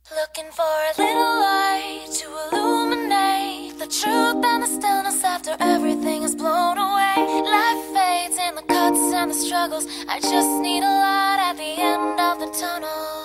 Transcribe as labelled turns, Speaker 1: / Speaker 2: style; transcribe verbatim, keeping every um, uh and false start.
Speaker 1: Looking for a little light to illuminate the truth and the stillness after everything is blown away. Life fades in the cuts and the struggles. I just need a light at the end of the tunnel.